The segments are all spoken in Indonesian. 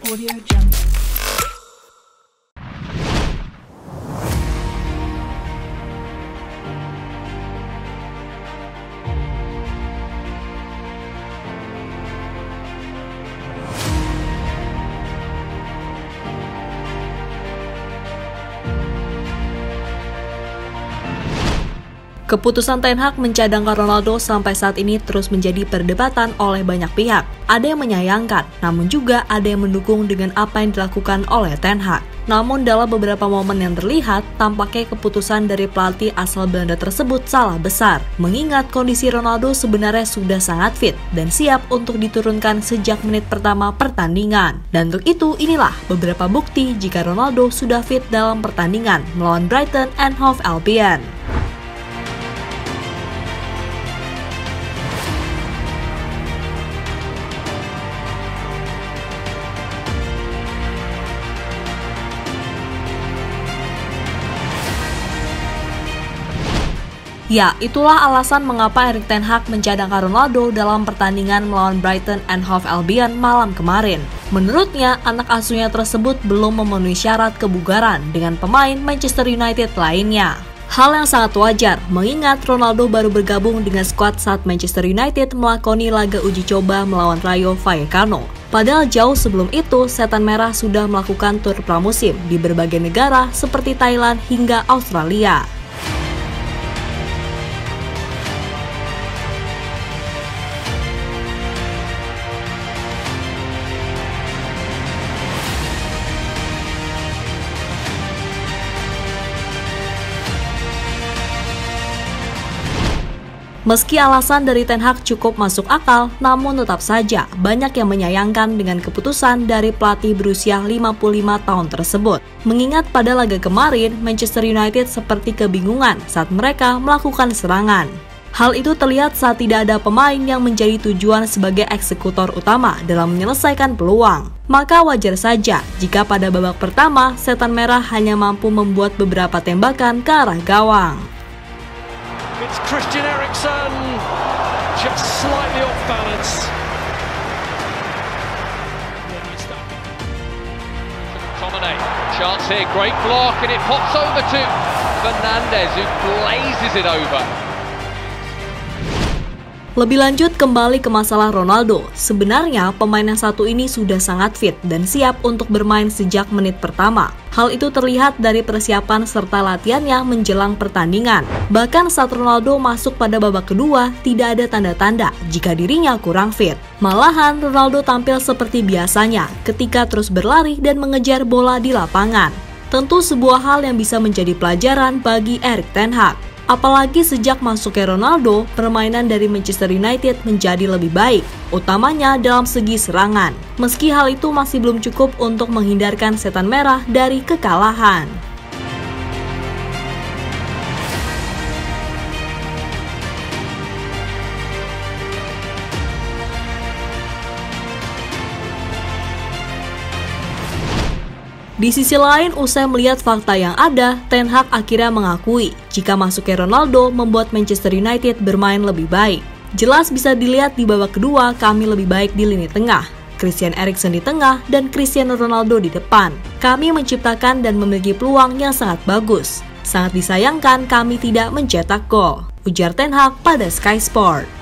Audio Jungle. Keputusan Ten Hag mencadangkan Ronaldo sampai saat ini terus menjadi perdebatan oleh banyak pihak. Ada yang menyayangkan, namun juga ada yang mendukung dengan apa yang dilakukan oleh Ten Hag. Namun dalam beberapa momen yang terlihat, tampaknya keputusan dari pelatih asal Belanda tersebut salah besar. Mengingat kondisi Ronaldo sebenarnya sudah sangat fit dan siap untuk diturunkan sejak menit pertama pertandingan. Dan untuk itu, inilah beberapa bukti jika Ronaldo sudah fit dalam pertandingan melawan Brighton and Hove Albion. Ya, itulah alasan mengapa Erik ten Hag mencadangkan Ronaldo dalam pertandingan melawan Brighton and Hove Albion malam kemarin. Menurutnya, anak asuhnya tersebut belum memenuhi syarat kebugaran dengan pemain Manchester United lainnya. Hal yang sangat wajar, mengingat Ronaldo baru bergabung dengan skuad saat Manchester United melakoni laga uji coba melawan Rayo Vallecano. Padahal jauh sebelum itu, Setan Merah sudah melakukan tur pramusim di berbagai negara seperti Thailand hingga Australia. Meski alasan dari Ten Hag cukup masuk akal, namun tetap saja banyak yang menyayangkan dengan keputusan dari pelatih berusia 55 tahun tersebut. Mengingat pada laga kemarin, Manchester United seperti kebingungan saat mereka melakukan serangan. Hal itu terlihat saat tidak ada pemain yang menjadi tujuan sebagai eksekutor utama dalam menyelesaikan peluang. Maka wajar saja jika pada babak pertama, Setan Merah hanya mampu membuat beberapa tembakan ke arah gawang. It's Christian Eriksen, just slightly off balance. McTominay, chance here, great block, and it pops over to Fernandes, who glazes it over. Lebih lanjut kembali ke masalah Ronaldo. Sebenarnya pemain yang satu ini sudah sangat fit dan siap untuk bermain sejak menit pertama. Hal itu terlihat dari persiapan serta latihannya menjelang pertandingan. Bahkan saat Ronaldo masuk pada babak kedua, tidak ada tanda-tanda jika dirinya kurang fit. Malahan Ronaldo tampil seperti biasanya ketika terus berlari dan mengejar bola di lapangan. Tentu sebuah hal yang bisa menjadi pelajaran bagi Erik ten Hag. Apalagi sejak masuknya Ronaldo, permainan dari Manchester United menjadi lebih baik, utamanya dalam segi serangan. Meski hal itu masih belum cukup untuk menghindarkan Setan Merah dari kekalahan. Di sisi lain, usai melihat fakta yang ada, Ten Hag akhirnya mengakui jika masuknya Ronaldo membuat Manchester United bermain lebih baik. Jelas bisa dilihat di babak kedua kami lebih baik di lini tengah, Christian Eriksen di tengah dan Cristiano Ronaldo di depan. Kami menciptakan dan memiliki peluang yang sangat bagus. Sangat disayangkan kami tidak mencetak gol, ujar Ten Hag pada Sky Sport.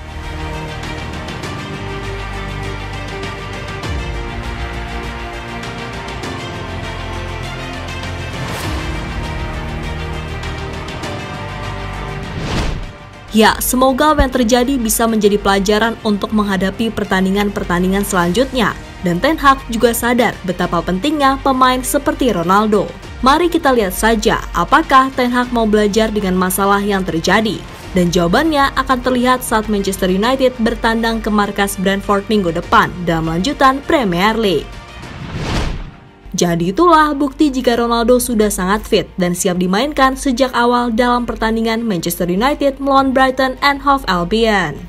Ya, semoga apa yang terjadi bisa menjadi pelajaran untuk menghadapi pertandingan-pertandingan selanjutnya. Dan Ten Hag juga sadar betapa pentingnya pemain seperti Ronaldo. Mari kita lihat saja apakah Ten Hag mau belajar dengan masalah yang terjadi. Dan jawabannya akan terlihat saat Manchester United bertandang ke markas Brentford minggu depan dalam lanjutan Premier League. Jadi itulah bukti jika Ronaldo sudah sangat fit dan siap dimainkan sejak awal dalam pertandingan Manchester United melawan Brighton and Hove Albion.